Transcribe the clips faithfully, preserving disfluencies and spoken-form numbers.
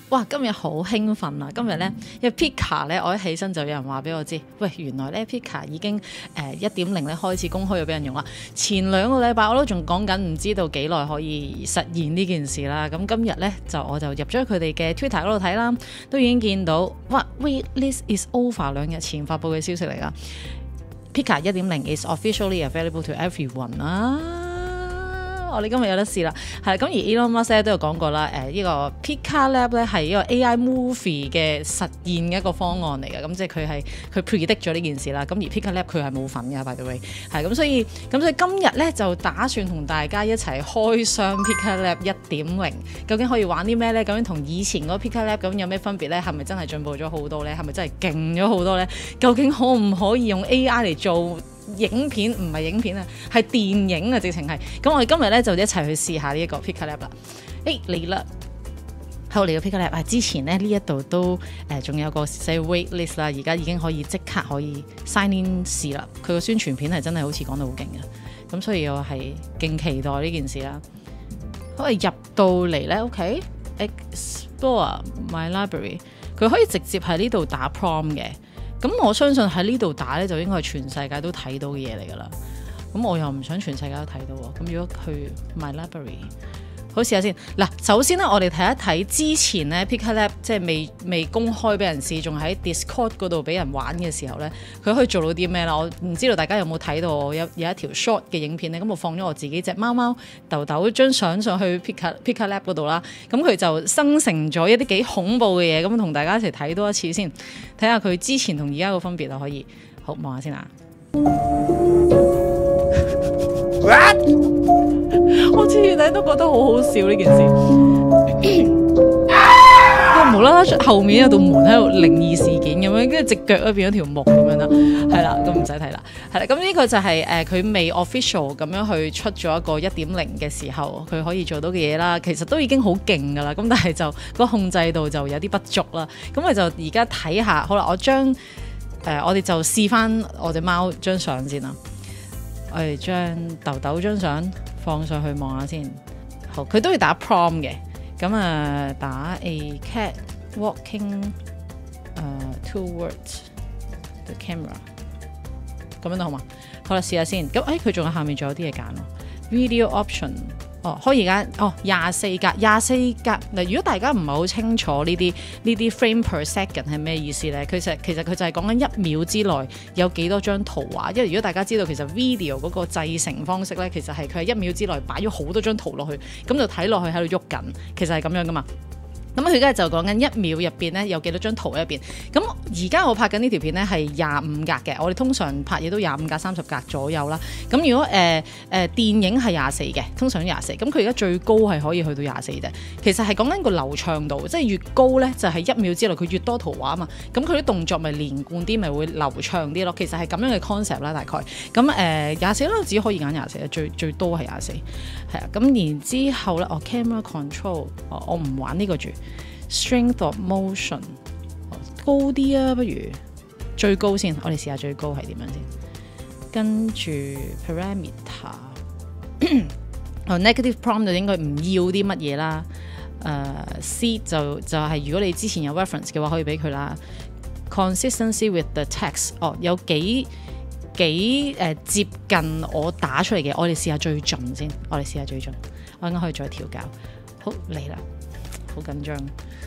哇！今日好興奮啊！今日咧，因為 Pika 咧，我一起身就有人話俾我知，喂，原來咧 Pika 已經誒一點零咧開始公開咗俾人用啦。前兩個禮拜我都仲講緊唔知道幾耐可以實現呢件事啦。咁今日咧就我就入咗佢哋嘅 Twitter 嗰度睇啦，都已經見到哇 ，waitlist is over 兩日前發布嘅消息嚟噶。Pika 一點零 is officially available to everyone 啦。我哋今日有得試啦，係咁而 Elon Musk 咧都有講過啦，誒、呃、呢、這個 Pika Lab 咧係一個 A I movie 嘅實現嘅一個方案嚟嘅，咁即係佢係佢 predict 咗呢件事啦。咁而 Pika Lab 佢係冇份嘅 by the way， 係咁所以咁所以今日咧就打算同大家一齊開箱 Pika Lab 一點零，究竟可以玩啲咩咧？究竟同以前嗰個 Pika Lab 咁有咩分別咧？係咪真係進步咗好多咧？係咪真係勁咗好多咧？究竟可唔可以用 A I 嚟做影片？唔係影片啊，係電影啊，直情係。咁我哋今日咧就一齊去試下呢一個 Pika Lab 啦。誒嚟啦，好嚟到 Pika Lab 啊！之前咧呢一度都誒仲、呃、有個寫 wait list 啦，而家已經可以即刻可以 sign in 試啦。佢個宣傳片係真係好似講得好勁嘅，咁所以我係勁期待呢件事啦。可以入到嚟咧 ，OK，Explore my library， 佢可以直接喺呢度打 prompt 嘅。咁我相信喺呢度打咧就應該係全世界都睇到嘅嘢嚟㗎啦。咁我又唔想全世界都睇到喎。咁如果去 My Library， 好試下先。嗱，首先咧我哋睇一睇之前咧 Pika Lab 即係未未公開俾人試，仲喺 Discord 嗰度俾人玩嘅時候咧，佢可以做到啲咩啦？我唔知道大家有冇睇到我有有一條 short 嘅影片咧。咁我放咗我自己隻貓貓豆豆張相上去 Pika Pika Lab 嗰度啦。咁佢就生成咗一啲幾恐怖嘅嘢，咁同大家一齊睇多一次先，睇下佢之前同而家個分別啊。可以好望下先啊！我次次睇都覺得好好笑呢件事。無啦啦後面有道門喺度靈異事件咁樣，跟住隻腳咧變咗條木咁樣啦，係啦，咁唔使睇啦，係啦，咁呢個就係誒佢未 official 咁樣去出咗一個一點零嘅時候，佢可以做到嘅嘢啦，其實都已經好勁噶啦，咁但係就個控制度就有啲不足啦，咁我就而家睇下，好啦，我將誒、呃、我哋就試翻我隻貓張相先啦，我哋將豆豆張相放上去望下先，好，佢都要打 prompt 嘅。咁啊，打 a cat walking、uh, towards the camera 咁樣都好嘛？好啦，試下先。咁誒，佢仲有下面仲有啲嘢揀喎。Video option 哦，可以揀哦，廿四格，廿四格嗱。如果大家唔係好清楚呢啲呢啲 frame per second 係咩意思咧？其實其實佢就係講緊一秒之內有幾多張圖畫。因為如果大家知道其實 video 嗰個製成方式咧，其實係佢係一秒之內擺咗好多張圖落去，咁就睇落去喺度喐緊，其實係咁樣噶嘛。咁佢而家就講緊一秒入邊咧有幾多張圖喺入邊。咁而家我拍緊呢條片咧係廿五格嘅，我哋通常拍嘢都廿五格、三十格左右啦。咁如果誒誒、呃呃、電影係廿四嘅，通常廿四。咁佢而家最高係可以去到廿四啫。其實係講緊個流暢度，即係越高咧就係、是、一秒之內佢越多圖畫啊嘛。咁佢啲動作咪連貫啲，咪會流暢啲咯。其實係咁樣嘅 concept 啦，大概。咁誒廿四啦，只可以揀廿四，最最多係廿四。係啊，咁然之後咧，哦 camera control，哦我唔玩呢個住。Strength of motion 高啲啊，不如最高先，我哋試下最高係點樣先。跟住 parameter， 哦 negative prompt 就應該唔要啲乜嘢啦。誒、呃、C 就就係、是、如果你之前有 reference 嘅話，可以俾佢啦。Consistency with the text， 哦有幾幾誒、呃、接近我打出嚟嘅，我哋試下最盡先，我哋試下最盡，我應該可以再調校。好嚟啦，好緊張。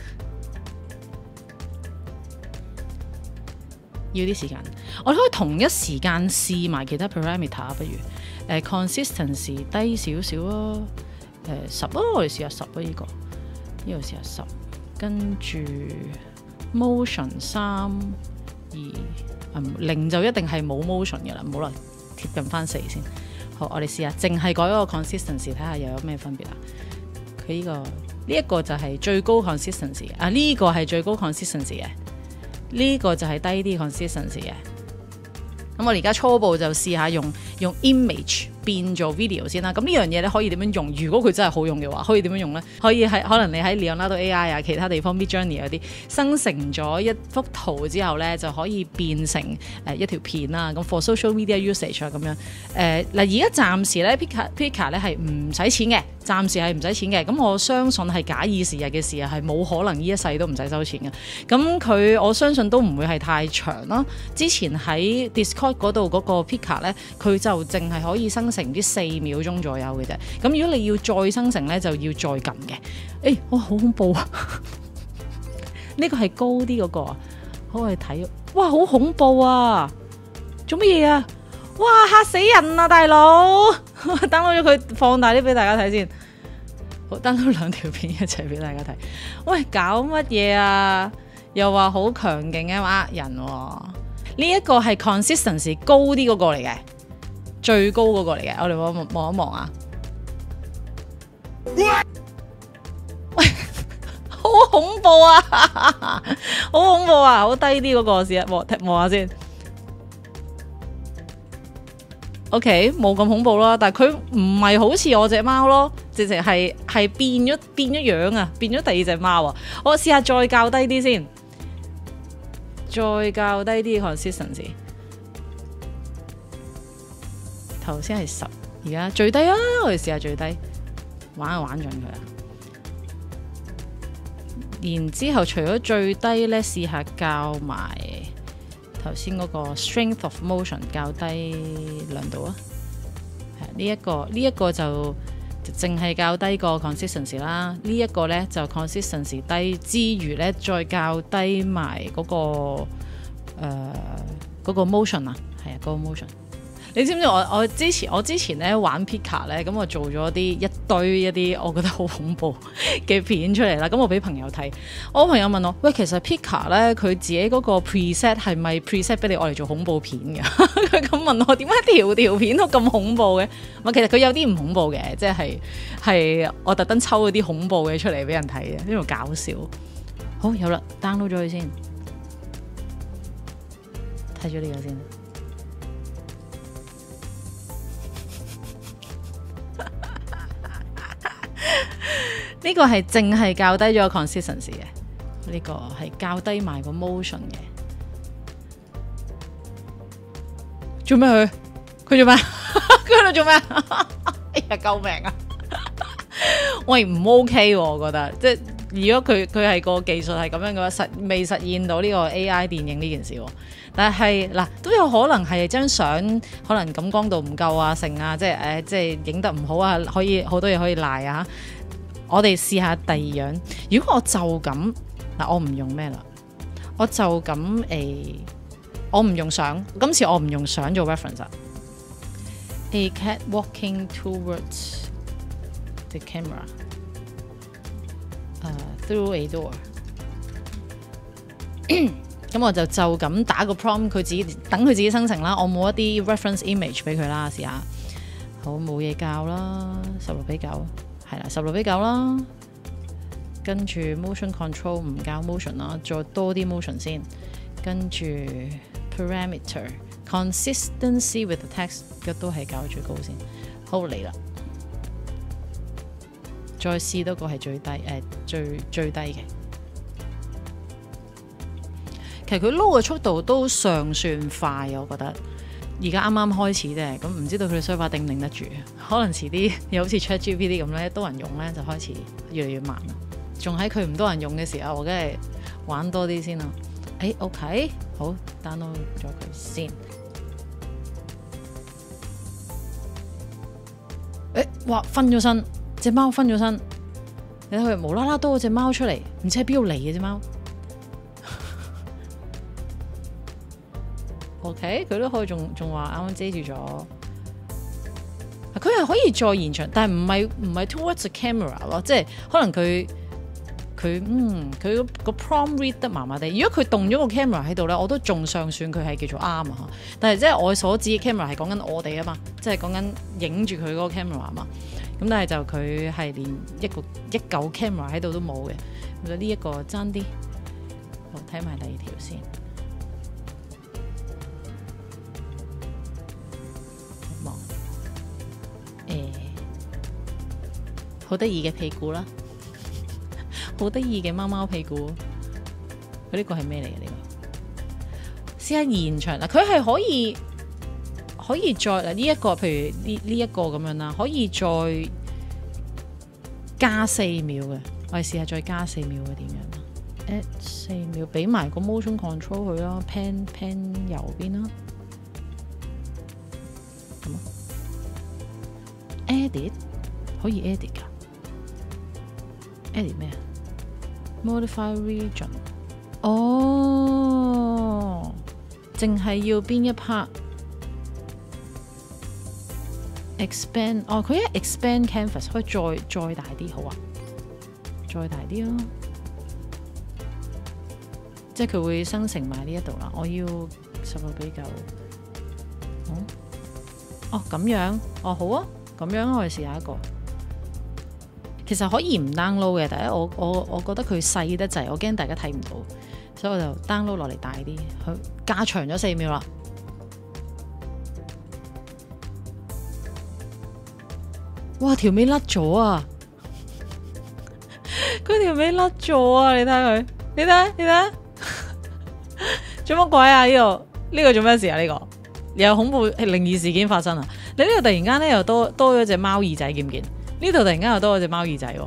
要啲時間，我哋可以同一時間試埋其他 parameter， 不如誒、呃、consistency 低少少咯，誒十啊，我哋試下十啊，呢、這個呢度試下十，跟住 motion 三二零就一定係冇 motion 嘅啦，唔好啦，貼近翻四先。好，我哋試下，淨係改嗰個 consistency， 睇下又有咩分別啊？佢呢、這個呢一、這個就係最高 consistency 啊，呢、這個係最高 consistency 嘅。呢個就係低啲 consistency 嘅，咁我哋而家初步就試下用用 image 變做 video 先啦。咁呢樣嘢咧可以點樣用？如果佢真係好用嘅話，可以點樣用咧？可以喺可能你喺 Leonardo A I 啊，其他地方 Midjourney 嗰啲生成咗一幅圖之後咧，就可以變成誒、呃、一條片啦。咁 for social media usage 啊咁樣誒嗱，而家暫時咧 Pika Pika 咧係唔使錢嘅， 暫時係唔使錢嘅。咁我相信係假以時日嘅事啊，係冇可能呢一世都唔使收錢嘅。咁佢我相信都唔會係太長啦。之前喺 Discord 嗰度嗰個 Pika 咧，佢就淨係可以生成啲四秒鐘左右嘅啫。咁如果你要再生成咧，就要再撳嘅。誒、欸，哇，好恐怖啊！呢個係高啲嗰、嗰個啊，好去睇。哇，好恐怖啊！做乜嘢啊？哇，嚇死人啊，大佬！download 咗佢，放大啲俾大家睇先。好，download兩條片一齊俾大家睇。喂，搞乜嘢啊？又話好強勁嘅呃人喎、啊。呢一個係 consistency 高啲嗰個嚟嘅，最高嗰個嚟嘅。我哋望望一望啊！喂，好恐怖啊！好恐怖啊！好低啲嗰個試下望望下先。OK， 冇咁恐怖啦，但係佢唔係好似我隻貓咯，直情係係變咗變咗樣啊，變咗第二隻貓啊！我試下再校低啲先，再校低啲 consistency。頭先係十，而家最低啊！我哋試下最低，玩就玩盡佢啊！然之後除咗最低咧，試下校埋頭先嗰個 strength of motion 較低兩度啊，係呢一個呢一、這個就淨係較低個 consistency 啦，呢、這、一個咧就 consistency 低之餘咧再較低埋嗰、那個誒嗰、呃那個 motion 啊，係啊嗰個 motion。你知唔知我我之前我之前咧玩 Pika 咧，咁我做咗啲一堆一啲我覺得好恐怖嘅片出嚟啦，咁我俾朋友睇，我朋友問我，喂，其實 Pika 咧佢自己嗰個 preset 係咪 preset 俾你愛嚟做恐怖片嘅？佢咁問我，點解條條片都咁恐怖嘅？唔係，其實佢有啲唔恐怖嘅，即係係我特登抽嗰啲恐怖嘅出嚟俾人睇嘅，呢度搞笑。好，有啦 ，download 咗佢先，睇咗呢個先。呢個係淨係校低咗 consistency 嘅，呢個係校低埋個 motion 嘅。做咩佢？佢做咩？佢喺度做咩？哎呀，救命啊！喂，唔 OK 喎，我覺得，即係如果佢佢係個技術係咁樣嘅話，實未實現到呢個 A I 電影呢件事。但係嗱，都有可能係張相可能感光度唔夠啊，成啊，即係誒，即係影得唔好啊，可以好多嘢可以賴啊。我哋試下第二樣，如果我就咁嗱，我唔用咩啦，我就咁誒、欸，我唔用相，今次我唔用相做 reference 啊。A cat walking towards the camera、uh, through a door 。咁我就就咁打個 prompt，佢自己等佢自己生成啦。我冇一啲 reference image 俾佢啦，試下。好，冇嘢教啦，十六比九。係啦，十六比九啦，跟住 motion control 唔教 motion 啦，再多啲 motion 先，跟住 parameter consistency with the text 嘅都係教最高先。好，嚟啦，再試多個係最低誒、呃、最最低嘅。其實佢 load 嘅速度都尚算快，我覺得。而家啱啱開始啫，咁唔知道佢哋 server 頂唔頂得住？可能遲啲又好似 ChatGPT 咁咧，多人用咧就開始越嚟越慢啦。仲喺佢唔多人用嘅時候，我梗係玩多啲先啦。誒、欸、OK， 好 download 咗佢先。誒、欸，哇，分咗身，隻貓分咗身。你睇佢無啦啦多咗隻貓出嚟，唔知喺邊度嚟嘅隻貓。OK， 佢都可以仲仲話啱啱遮住咗，佢係可以再延長，但係唔係唔係 towards the camera 咯，即係可能佢佢嗯佢個 prompt read 得麻麻地。如果佢動咗個 camera 喺度咧，我都仲尚算佢係叫做啱啊。但係即係我所指嘅 camera 係講緊我哋啊嘛，即係講緊影住佢嗰個 camera 啊嘛。咁但係就佢係連一個一嚿 camera 喺度都冇嘅，我覺得呢一個爭啲。好，睇埋第二條先。好得意嘅屁股啦，好得意嘅貓貓屁股。佢呢個係咩嚟嘅？呢個試下延長嗱，佢係可以可以再嗱呢一個，譬如呢呢一個咁樣啦，可以再加四秒嘅，我哋試下再加四秒嘅點樣 ？add 四秒，俾埋個 motion control 佢啦 ，pan pan 右邊啦，咁啊 ，edit 可以 edit 噶 ，edit 咩啊 ？modify region， 哦，淨係要邊一 part？expand 哦，佢一 expand canvas 可以再再大啲，好啊，再大啲咯，即係佢會生成埋呢一度啦。我要十六比九，哦，哦咁樣，哦好啊，咁樣我哋試下一個。其實可以唔 download 嘅，第一我我我覺得佢細得滯，我驚大家睇唔到，所以我就 download 落嚟大啲，佢加長咗四秒啦。哇！條尾甩咗啊！佢條尾甩咗啊！你睇佢，你睇，你睇，做乜鬼啊？呢度呢個做咩事啊？呢、這個有恐怖靈異事件發生啊！你呢度突然間咧又多多咗隻貓耳仔，見唔見？呢度突然間又多咗隻貓耳仔喎。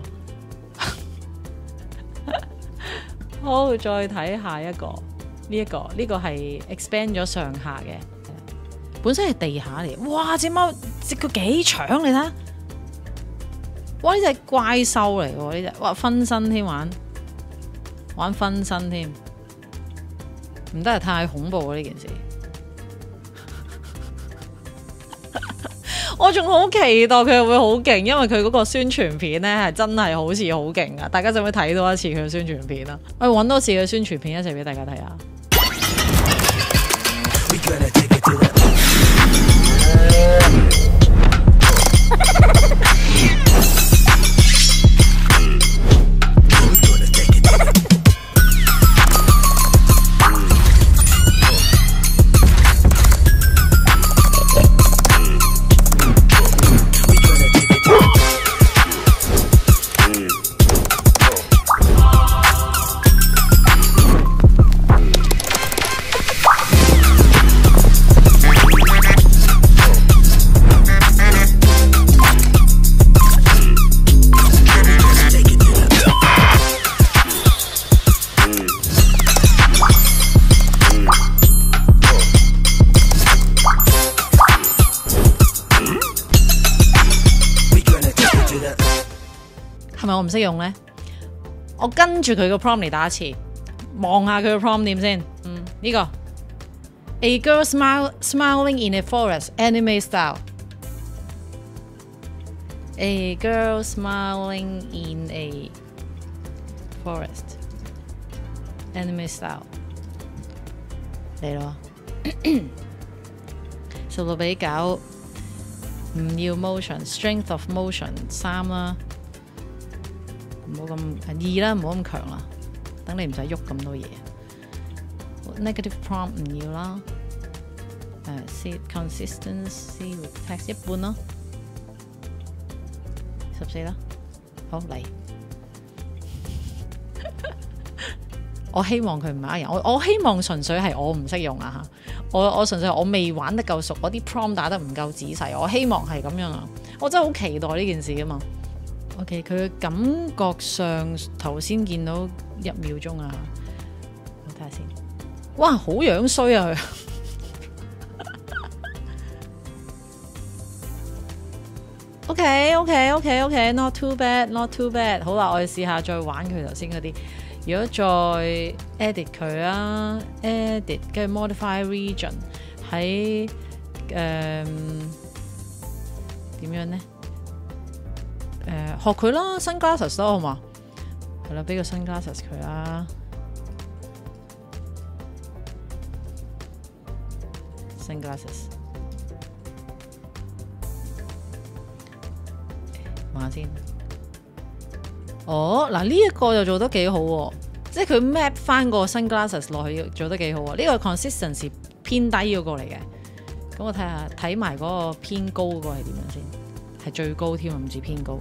好，再睇下一個，呢、這、一個呢、這個係 expand 咗上下嘅，本身係地下嚟。哇！隻貓隻腳幾長，你睇。哇！呢隻怪獸嚟喎，呢隻哇分身添，玩玩分身添，唔得係太恐怖啊！呢件事，我仲好期待佢會好勁，因為佢嗰個宣傳片咧係真係好似好勁啊！大家就會睇多一次佢嘅宣傳片啦。我揾多次佢宣傳片一齊俾大家睇下。係咪我唔識用咧？我跟住佢個 prompt 嚟打一次，望下佢個 prompt 點先。嗯，呢、這個 A girl smile smiling in a forest anime style。A girl smiling in a forest anime style。嚟咯，十六比九，唔要 motion strength of motion 三啦。唔好咁二啦，唔好咁強啦，等你唔使喐咁多嘢。Negative prompt 唔要啦，誒、uh, consistency with text 一半咯，十四啦，好嚟。我希望佢唔係呃人，我我希望純粹係我唔識用啊嚇，我我純粹我未玩得夠熟，我啲 prompt 打得唔夠仔細，我希望係咁樣啊，我真係好期待呢件事啊嘛。OK， 佢嘅感覺上頭先見到一秒鐘啊，我睇下先。哇，好樣衰啊佢！OK OK OK OK，not too bad，not too bad。好啦，我哋試下再玩佢頭先嗰啲。如果再 edit 佢啊 ，edit 跟住 modify region 喺誒點樣呢？誒、呃、學佢啦 ，sunglasses 咯，好嘛？係啦，俾個 sunglasses 佢啦 ，sunglasses。望下先。哦，嗱呢一個就做得幾好喎，即係佢 map 翻個 sunglasses 落去，做得幾好喎。呢、這個 consistency 偏低嗰個嚟嘅，咁我睇下睇埋嗰個偏高嗰個係點樣先。係最高添啊，唔止偏高。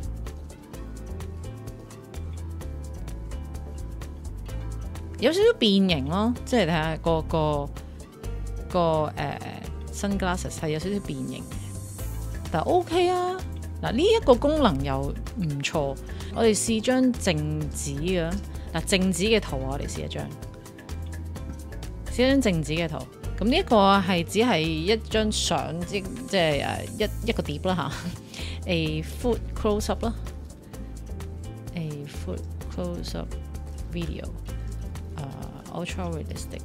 有少少變形咯，即係睇下個個個誒 sunglasses 係有少少變形嘅，但係 OK 啊嗱，呢一個功能又唔錯。我哋試張靜止嘅嗱，靜止嘅圖啊，我哋試一張，試一張靜止嘅圖。咁呢一個係只係一張相，即即係誒一一個碟啦嚇。A foot close up 啦，A foot close up video，uh, ultra realistic。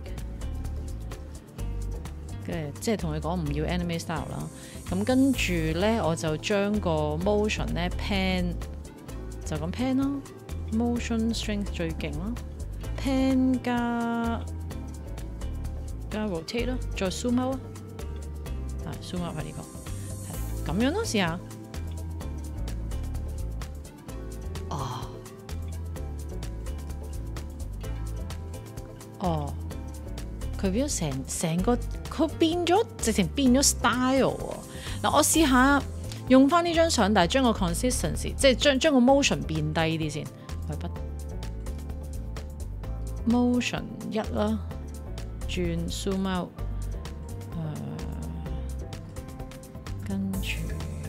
嘅即係同佢講唔要 anime style 啦。咁跟住咧，我就將個 motion 咧 pan 就咁 pan 啦 ，motion strength 最勁啦 ，pan 加加 rotate 啦，再 zoom out 啦，係 zoom out 係呢個，係咁樣咯，試下。哦，哦，佢變咗成成個。佢變咗，直情變咗 style 喎。嗱，我試下用翻呢張相，但係將個 consistency， 即係將將個 motion 變低啲先。來筆 motion 一啦，轉 zoom out，誒、呃，跟住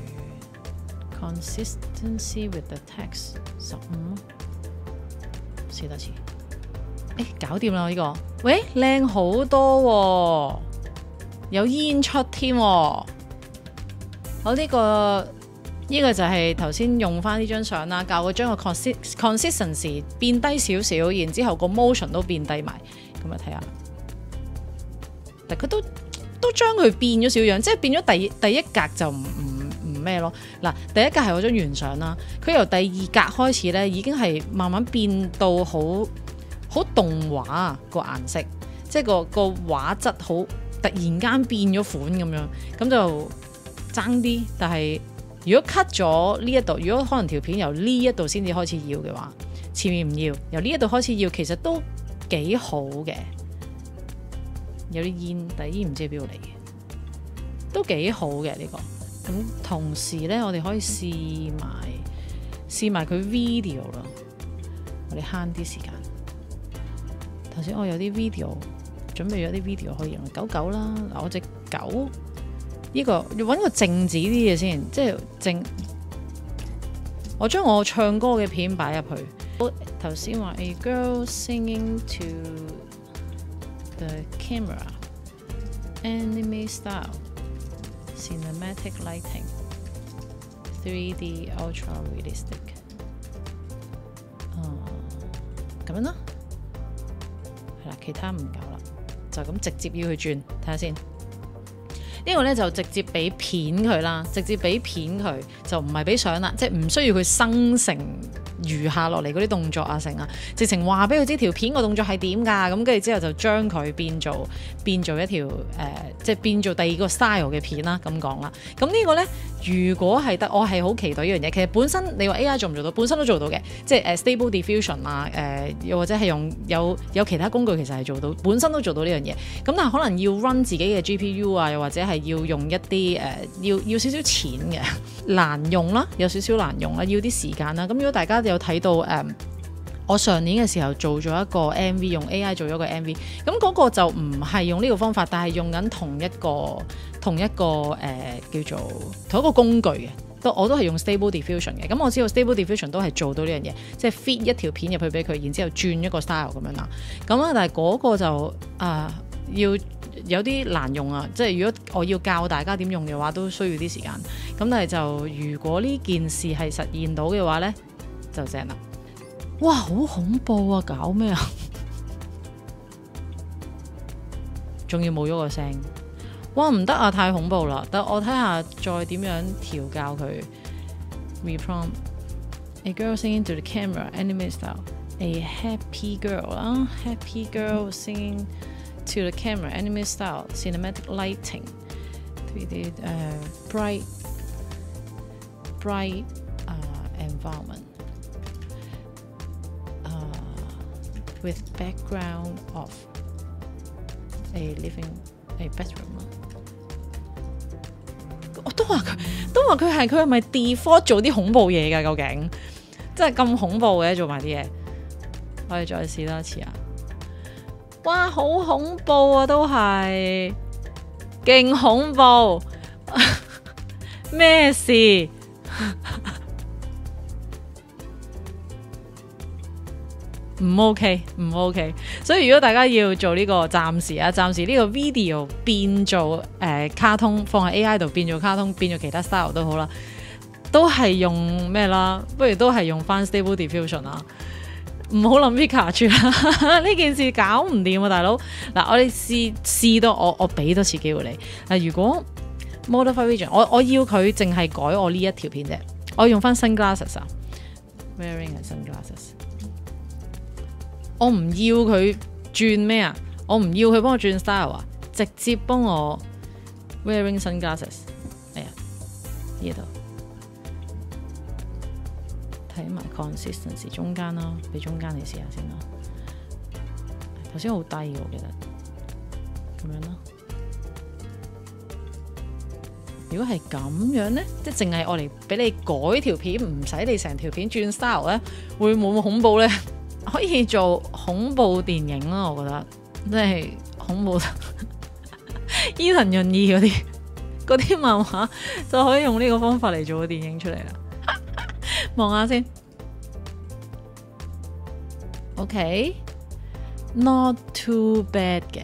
consistency with the text 十五，試多次。誒，搞掂啦呢個，喂，靚好多喎、啊！有煙出添，好呢、這個呢、這個就係頭先用翻呢張相啦，教佢將個 consistency 變低少少，然之後個 motion 都變低埋，咁啊睇下，但佢都都將佢變咗少樣，即係變咗第第一格就唔唔唔咩咯。嗱，第一格係嗰張原相啦，佢由第二格開始咧，已經係慢慢變到好好動畫個顏色，即係個個畫質好。突然間變咗款咁樣，咁就爭啲。但係如果 cut 咗呢一度，如果可能條片由呢一度先至開始要嘅話，前面唔要，由呢一度開始要，其實都幾好嘅。有啲煙，但係煙唔知係邊度嚟嘅，都幾好嘅呢個。咁同時咧，我哋可以試埋試埋佢 video 啦。我哋慳啲時間。頭先我有啲 video。準備咗啲 video 可以用狗狗啦，嗱我隻狗呢、這個要揾個靜止啲嘅先，即係靜。我將我唱歌嘅片擺入去。頭先話 A girl singing to the camera, anime style, cinematic lighting, three D ultra realistic。啊，咁樣啦，係啦，其他唔搞啦。就咁直接要去轉，睇下先。呢個咧就直接俾片佢啦，直接俾片佢就唔係俾相啦，即係唔需要佢生成餘下落嚟嗰啲動作啊成啊，直情話俾佢知條片個動作係點㗎，咁跟住之後就將佢變做變做一條誒、呃，即係變做第二個 style 嘅片啦，咁講啦。咁呢個咧，如果係得，我係好期待呢樣嘢。其實本身你話 A I 做唔做到，本身都做到嘅，即係誒 Stable Diffusion 啊，誒又或者係用有有其他工具其實係做到，本身都做到呢樣嘢。咁但係可能要 run 自己嘅 G P U 啊，又或者係要用一啲誒、呃、要要少少錢嘅難用啦，有少少難用啦，要啲時間啦。咁如果大家有睇到誒、呃，我上年嘅時候做咗一個 M V， 用 A I 做咗個 M V， 咁嗰個就唔係用呢個方法，但係用緊同一個同一個誒、呃、叫做同一個工具嘅，都我都係用 Stable Diffusion 嘅。咁我知道 Stable Diffusion 都係做到呢樣嘢，即係 feed 一條片入去俾佢，然之後轉一個 style 咁樣啦。咁啊，但係嗰個就啊、呃、要有啲難用啊，即係如果我要教大家點用嘅話，都需要啲時間。咁但係就如果呢件事係實現到嘅話咧，就正啦。哇，好恐怖啊！搞咩啊？仲要冇咗個聲，哇唔得啊！太恐怖啦！等我睇下再點樣調教佢。Reprompt A girl singing to the camera, anime style. A happy girl 啦 ，happy girl singing to the camera, anime style, cinematic lighting, three D, uh, bright, bright uh, environment. With background of a living a bedroom， 我都話佢，都話佢係佢係咪 default 做啲恐怖嘢㗎？究竟真係咁恐怖嘅做埋啲嘢，我哋再試多一次啊！哇，好恐怖啊，都係勁恐怖，咩事？ 唔 OK， 唔 OK。所以如果大家要做呢、這個暫時啊，暫時呢個 video 變做誒、呃、卡通，放喺 A I 度變做卡通，變做其他 style 都好啦，都係用咩啦？不如都係用翻 Stable Diffusion 啦，唔好諗 Pika 住啦。呢件事搞唔掂啊，大佬。嗱，我哋試試到我我俾多次機會你。嗱，如果 Modify Region， 我我要佢淨係改我呢一條片啫，我用翻 Sunglasses 啊 ，Wearing a Sunglasses。我唔要佢轉咩啊？我唔要佢幫我轉 style 啊！直接幫我 wearing sunglasses。哎呀，呢度睇埋 consistency 中間咯，俾中間你試下先啦。頭先好低嘅，我記得咁樣咯。如果係咁樣咧，即係淨係我嚟俾你改條片，唔使你成條片轉 style 咧，會冇咁恐怖咧？可以做恐怖電影啦，我覺得即係恐怖伊藤潤二嗰啲嗰啲漫畫就可以用呢個方法嚟做個電影出嚟啦。望下先 ，OK， not too bad 嘅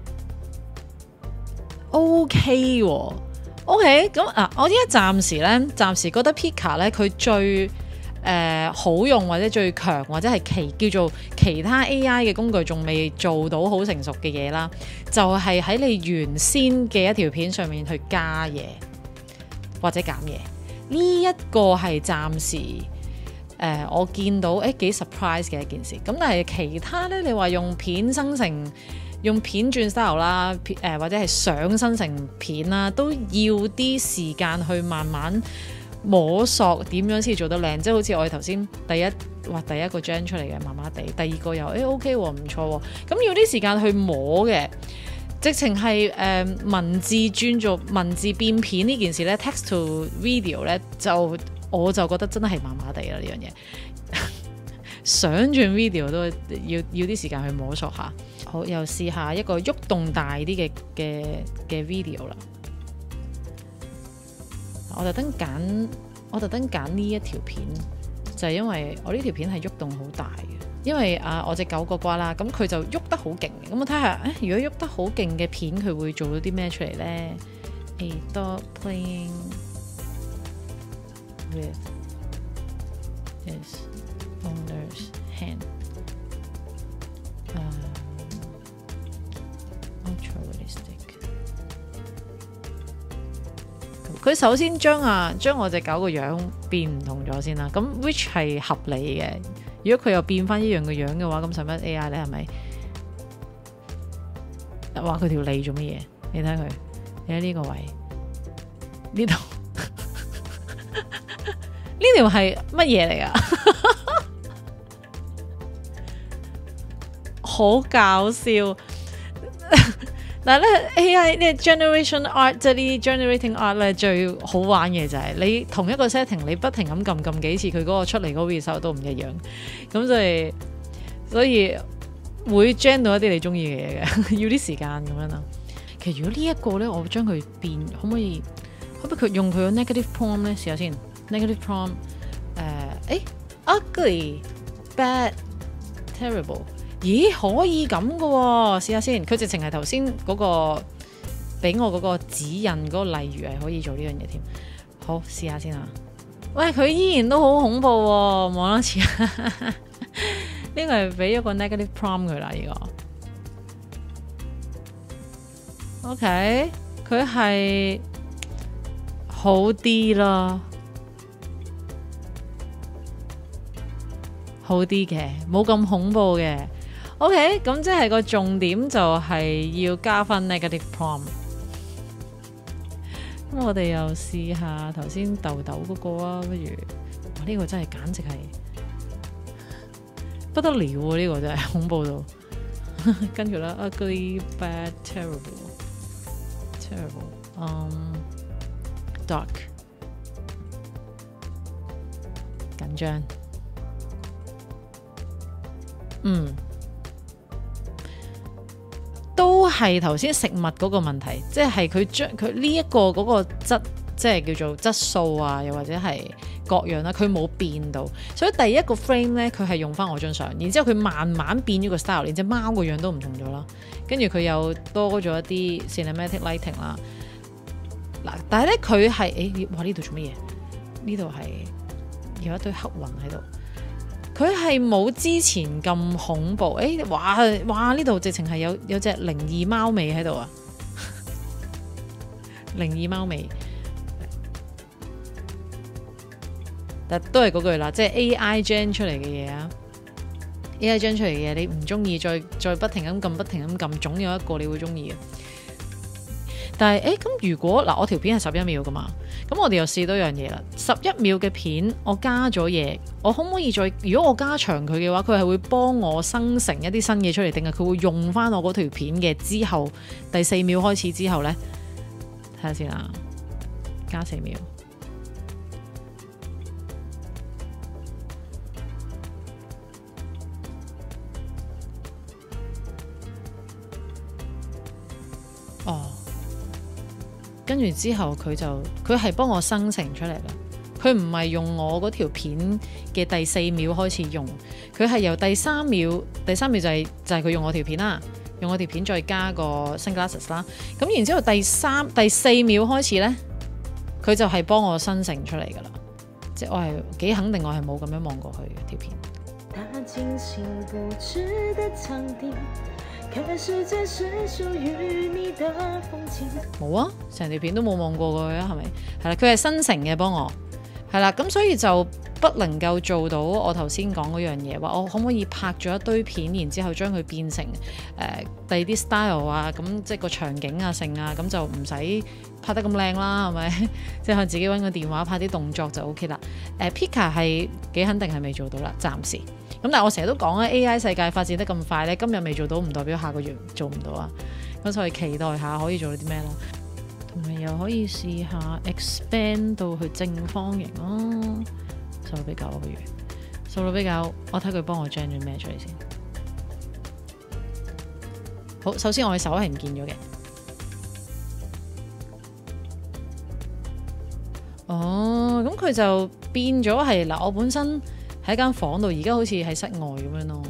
，OK 喎 ，OK 咁啊，我依家暫時咧，暫時覺得 Pika 咧佢最誒、呃、好用或者最強或者係其叫做其他 A I 嘅工具仲未做到好成熟嘅嘢啦，就係、是、喺你原先嘅一條片上面去加嘢或者減嘢。呢、這、一個係暫時誒、呃、我見到誒幾 surprise 嘅一件事。咁但係其他咧，你話用片生成用片轉 style 啦，誒、呃、或者係相生成片啦，都要啲時間去慢慢摸索點樣先做得靚，即係好似我哋頭先第一哇第一個 gen 出嚟嘅麻麻地，第二個又誒、欸、OK 喎，唔錯喎，咁要啲時間去摸嘅，直情係誒文字轉做文字變片呢件事咧 ，text to video 咧就我就覺得真係麻麻地啦呢樣嘢，想轉 video 都要要啲時間去摸索下。好，又試下一個喐動大啲嘅嘅嘅 video 啦。我特登揀，我特登揀呢一條片，就係、是、因為我呢條片係喐動好大嘅。因為啊，我隻狗個瓜啦，咁佢就喐得好勁嘅。咁我睇下，誒，如果喐得好勁嘅片，佢會做到啲咩出嚟咧 ？A dog playing with his owner's hand. Ultra realistic. 佢首先將啊將我隻狗個樣變唔同咗先啦，咁 which 係合理嘅。如果佢又變翻一樣嘅樣嘅話，咁使乜 A I 咧？係咪？話佢條脷做乜嘢？你睇佢，你喺呢個位呢度呢條係乜嘢嚟㗎？好搞笑！嗱咧 A I 呢 generation art 即係呢啲 generating art 咧，最好玩嘅就係你同一個 setting， 你不停咁撳撳幾次，佢嗰個出嚟嗰個 result 都唔一樣。咁就係所以會 gen 到一啲你中意嘅嘢嘅，要啲時間咁樣啦。其實如果呢一個咧，我將佢變，可唔可以？可唔可以佢用佢個 negative prompt 咧？試下先 negative prompt 誒，誒 ugly bad terrible。咦，可以咁嘅喎，試下先。佢直情係頭先嗰個俾我嗰個指引嗰個例如係可以做呢樣嘢添。好，試下先啊。喂，佢依然都好恐怖喎，望多次。呢個係俾一個 negative prompt 佢啦，呢個。OK，佢係好啲啦，好啲嘅，冇咁恐怖嘅。OK， 咁即係個重點就係要加分 negative prompt。咁我哋又試下頭先豆豆嗰個啊，不如呢、呢個真係簡直係不得了喎！呢、呢個真係恐怖到。跟住啦 ，ugly bad terrible terrible，um dark 緊張，嗯。都係頭先食物嗰個問題，即係佢將佢呢一個嗰個質即係叫做質素啊，又或者係各樣啦，佢冇變到，所以第一個 frame 咧，佢係用翻我張相，然之後佢慢慢變咗個 style，連隻貓個樣都唔同咗啦，跟住佢又多咗一啲 cinematic lighting 啦。嗱，但係咧佢係誒，哇呢度做乜嘢？呢度係有一堆黑雲喺度。佢係冇之前咁恐怖，誒、欸，哇哇呢度直情係有有隻靈異貓尾喺度啊！靈異貓尾，但都係嗰句啦，即係 A I gen 出嚟嘅嘢啊 ！A I gen 出嚟嘅嘢，你唔中意，再再不停咁撳，不停咁撳，總有一個你會中意嘅。但係誒，咁如果嗱，我條片係十一秒噶嘛，咁我哋又試多樣嘢啦。十一秒嘅片，我加咗嘢，我可唔可以再？如果我加長佢嘅話，佢係會幫我生成一啲新嘢出嚟，定係佢會用翻我嗰條片嘅之後第四秒開始之後呢？睇下先啦，加四秒。哦。跟住之後佢就佢係幫我生成出嚟啦，佢唔係用我嗰條片嘅第四秒開始用，佢係由第三秒第三秒就係、是、就係、是、佢用我條片啦，用我條片再加個 sunglasses 啦，咁然之後第三第四秒開始呢，佢就係幫我生成出嚟噶啦，即係我係幾肯定我係冇咁樣望過去嘅條片。冇啊，成條片都冇望過佢啊，係咪？係啦，佢係生成嘅幫我，係啦，咁所以就不能夠做到我頭先講嗰樣嘢，話我可唔可以拍咗一堆片，然之後將佢變成誒、呃、第二啲 style 啊，咁即係個場景啊、性啊，咁就唔使拍得咁靚啦，係咪？即係可自己揾個電話拍啲動作就 OK 啦。誒、呃、Pika 係幾肯定係未做到啦，暫時。咁但係我成日都講咧 A I 世界發展得咁快咧，今日未做到唔代表下個月做唔到啊。咁所以期待下可以做到啲咩咯，同埋又可以試下 expand 到去正方形咯。手腦比較不如手腦比較，我睇佢幫我 gen 咗咩出嚟先。好，首先我嘅手係唔見咗嘅。哦，咁佢就變咗係嗱，我本身喺間房度，而家好似喺室外咁樣咯，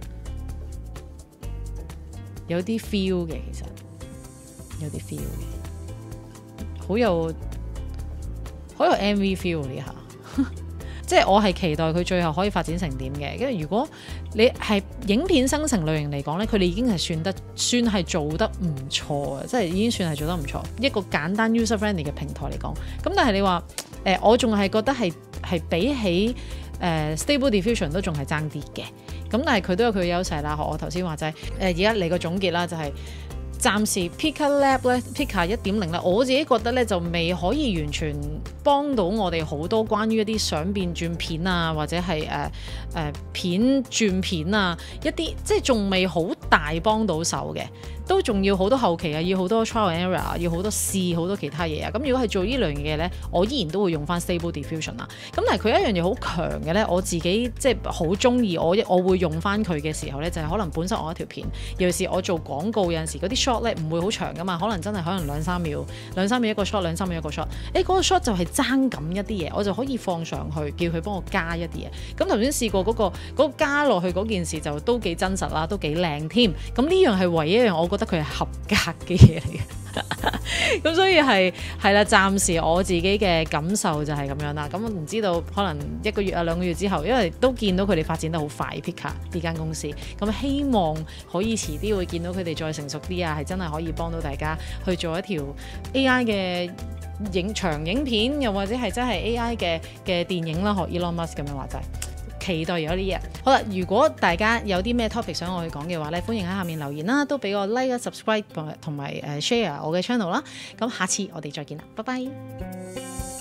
有啲 feel 嘅，其實有啲 feel 嘅，好有好有 M V feel 呢下，即係我係期待佢最後可以發展成點嘅。因為如果你係影片生成類型嚟講咧，佢哋已經係算得算係做得唔錯啊，即係已經算係做得唔錯，一個簡單 user friendly 嘅平台嚟講。咁但係你話誒、呃，我仲係覺得係係比起誒、uh, Stable Diffusion 都仲係爭啲嘅，咁但係佢都有佢嘅優勢啦。學我頭先話齋，誒而家嚟個總結啦，就係、是、暫時 Pika Lab 咧 ，Pika 一點零咧，我自己覺得咧就未可以完全幫到我哋好多關於一啲相變轉片啊，或者係誒誒片轉片啊，一啲即係仲未好大幫到手嘅。都仲要好多後期啊，要好多 trial and error， 要好多試好多其他嘢啊。咁如果係做呢類嘢咧，我依然都會用翻 Stable Diffusion 啊。咁但係佢一樣嘢好強嘅咧，我自己即係好中意，我我會用翻佢嘅時候咧，就係、是、可能本身我一條片，尤其是我做廣告有陣時嗰啲 shot 咧唔會好長噶嘛，可能真係可能兩三秒，兩三秒一個 shot， 兩三秒一個 shot。誒、欸、嗰、那個 shot 就係爭緊一啲嘢，我就可以放上去，叫佢幫我加一啲嘢。咁頭先試過嗰、那個嗰、那個、加落去嗰件事就都幾真實啦，都幾靚添。咁呢樣係唯一一樣我覺得佢係合格嘅嘢嚟嘅，咁所以係係啦，暫時我自己嘅感受就係咁樣啦。咁我唔知道可能一個月啊兩個月之後，因為都見到佢哋發展得好快 Pika 呢間公司，咁希望可以遲啲會見到佢哋再成熟啲啊，係真係可以幫到大家去做一條 A I 嘅影長影片，又或者係真係 A I 嘅嘅電影啦，學 Elon Musk 咁樣話齋。期待有呢日。好啦，如果大家有啲咩 topic 想我去講嘅話咧，歡迎喺下面留言啦，都俾我 like、subscribe 同埋誒 share 我嘅 channel 啦。咁下次我哋再見啦，拜拜。